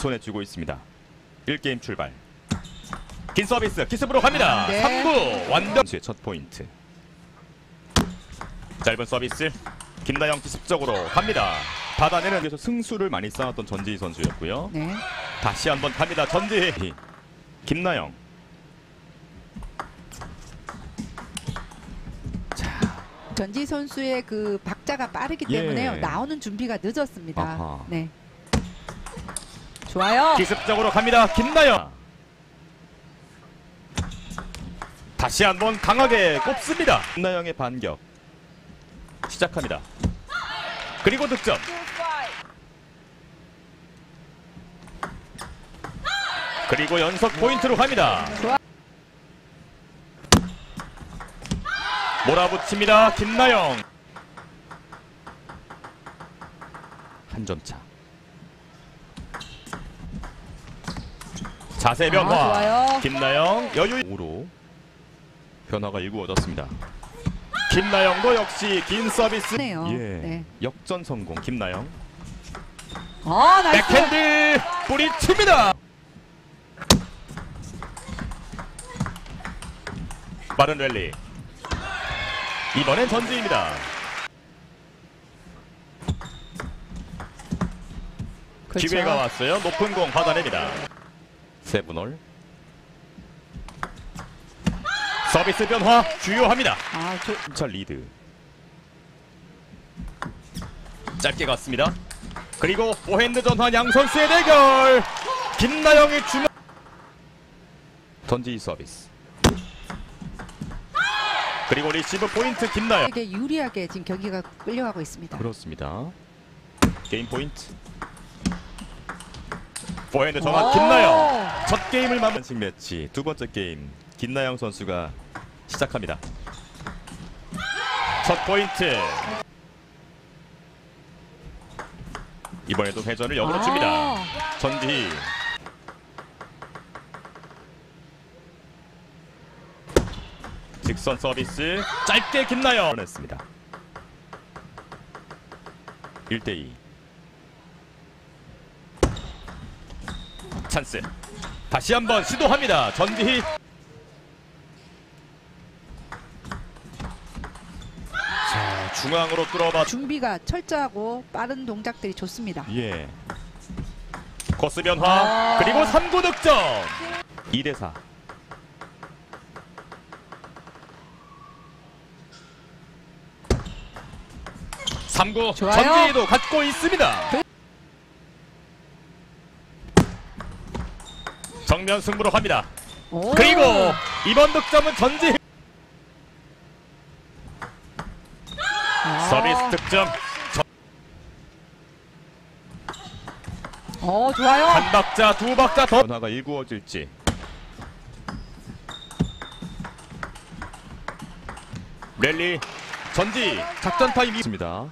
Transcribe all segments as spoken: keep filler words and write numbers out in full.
손에 쥐고 있습니다. 일 게임 출발. 긴 서비스 키스브로 갑니다. 아, 네. 삼 구 완벽. 첫 포인트. 짧은 서비스. 김나영 기습적으로 갑니다. 받아내는 데서 승수를 많이 쌓았던 전지희 선수였고요. 네. 다시 한번 갑니다. 전지희. 김나영. 전지 선수의 그 박자가 빠르기 예. 때문에요. 나오는 준비가 늦었습니다. 아하. 네. 좋아요. 기습적으로 갑니다. 김나영. 다시 한번 강하게 꼽습니다. 김나영의 반격. 시작합니다. 그리고 득점. 그리고 연속 포인트로 갑니다. 좋아. 몰아붙입니다. 김나영. 한 점 차. 자세 변화. 아, 좋아요. 김나영 여유로 변화가 일구어졌습니다. 김나영도 역시 긴 서비스. 네요. 예. 네. 역전 성공. 김나영. 아, 나이스. 백핸드 뿌리칩니다. 빠른 랠리. 이번엔 전지입니다. 그렇죠. 기회가 왔어요. 높은 공 받아냅니다. 세븐홀. 서비스 변화 주요합니다. 아, 저, 차 리드. 짧게 갔습니다. 그리고 포핸드 전환 양 선수의 대결. 김나영의 주먹. 던지 서비스. 그리고 리시브 포인트 김나영. 이게 유리하게 지금 경기가 끌려가고 있습니다. 그렇습니다. 게임 포인트. 포핸드 전환 김나영. 첫 게임을 마무리. 매치 두 번째 게임 김나영 선수가 시작합니다. 첫 포인트. 이번에도 회전을 역으로 아. 줍니다. 전지희. 직선 서비스 짧게 김나영 했습니다. 일 대 이. 찬스. 다시 한번 시도합니다. 전지희. 자, 중앙으로 뚫어봐. 준비가 철저하고 빠른 동작들이 좋습니다. 예. 코스 변화. 아. 그리고 삼 구 득점. 이 대 사. 삼 구 좋아요. 전지희도 갖고 있습니다. 그... 정면 승부로 갑니다. 오. 그리고 이번 득점은 전지희. 아. 서비스 득점. 어, 좋아요. 한 박자 두 박자 더. 변화가 일구어질지. 랠리. 전지 작전 타임이 있습니다.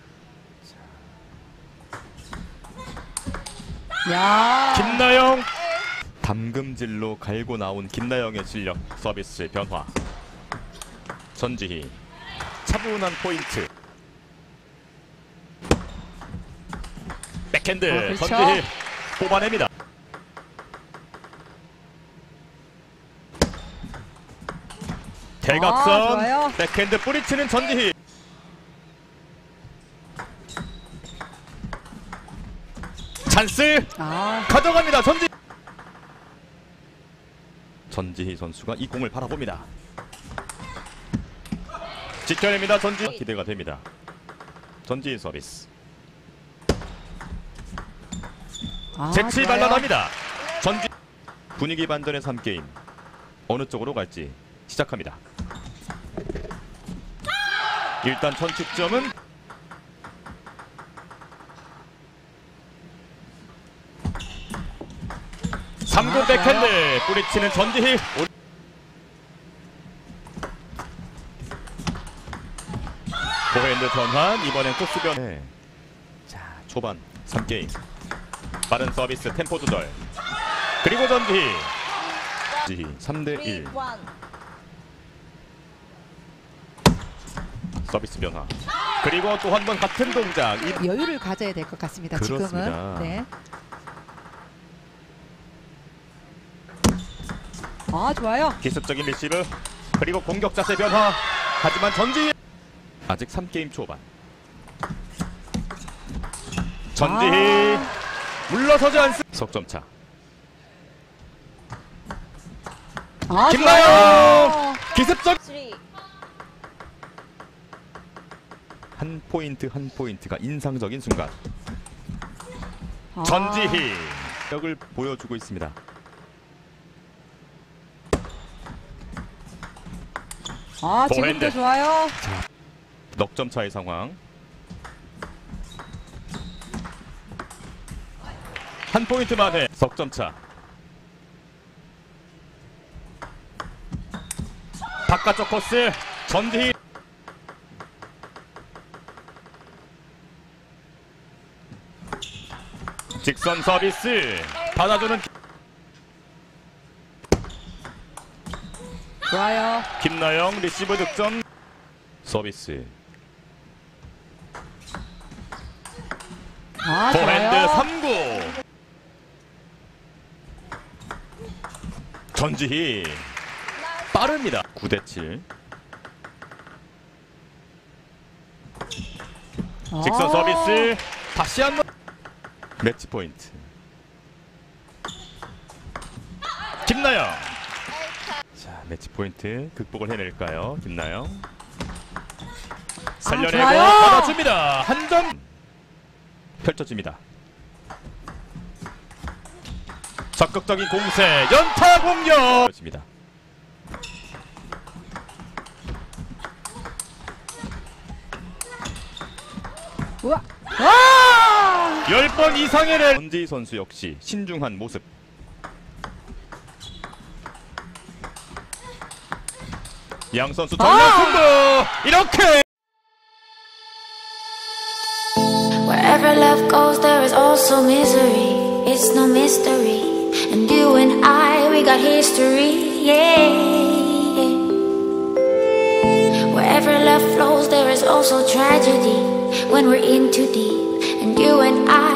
야. 김나영. 담금질로 갈고 나온 김나영의 실력. 서비스 변화. 전지희. 차분한 포인트. 백핸드. 어, 그렇죠. 전지희 뽑아냅니다. 대각선. 아, 좋아요. 백핸드 뿌리치는 전지희. 찬스. 아. 가져갑니다. 전지. 전지희 선수가 이 공을 바라봅니다. 지켜냅니다. 전지. 기대가 됩니다. 전지희 서비스. 아, 재치 좋아요. 발랄합니다. 전지. 분위기 반전의 삼 게임. 어느 쪽으로 갈지 시작합니다. 일단 선취점은 삼 구 백핸드 뿌리치는 전지희. 포핸드 전환. 이번엔 코스 변. 네. 자, 초반 삼 게임. 빠른 서비스 템포 조절. 그리고 전지희. 전지희 삼 대 일. 서비스 변화. 그리고 또 한 번 같은 동작. 이... 여유를 가져야 될 것 같습니다. 그렇습니다. 지금은. 네. 아, 좋아요. 기습적인 리시브 그리고 공격 자세 변화. 하지만 전지희 아직 삼 게임 초반. 전지희 아. 물러서지 않습니다. 석점차. 아, 김나영 좋아요. 기습적 한 포인트 한 포인트가 인상적인 순간. 아. 전지희 력을 보여주고 있습니다. 아, 지금도 포핸드. 좋아요. 넉 점 차의 상황. 한 포인트 만에 석점 차. 바깥쪽 코스 전지희. 직선 서비스 받아주는 좋아요. 김나영 리시브 득점. 서비스 아, 포핸드 좋아요. 삼 구. 전지희 빠릅니다. 구 대 칠. 직선 아. 서비스 다시 한번 매치 포인트. 김나영. 자, 매치 포인트 극복을 해낼까요? 김나영 살려내고 좋아요. 받아줍니다. 한 점 펼쳐집니다. 적극적인 공세 연타 공격. 펼칩니다. 우와. 와! 열 번 이상의 렐. 전지희 선수 역시 신중한 모습. 양 선수 전면 승부. 이렇게 Wherever love goes, there is also misery. It's no mystery. And you and I, we got history. Yeah. Wherever love flows, there is also tragedy. When we're in too deep. And you and I.